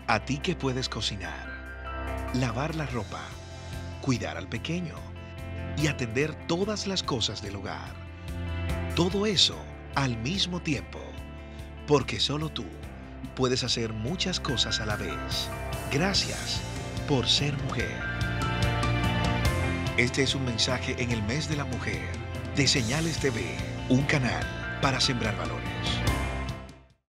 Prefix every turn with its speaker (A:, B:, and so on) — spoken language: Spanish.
A: A ti que puedes cocinar, lavar la ropa, cuidar al pequeño y atender todas las cosas del hogar. Todo eso al mismo tiempo, porque solo tú puedes hacer muchas cosas a la vez. Gracias por ser mujer. Este es un mensaje en el mes de la mujer de Señales TV, un canal para sembrar valores.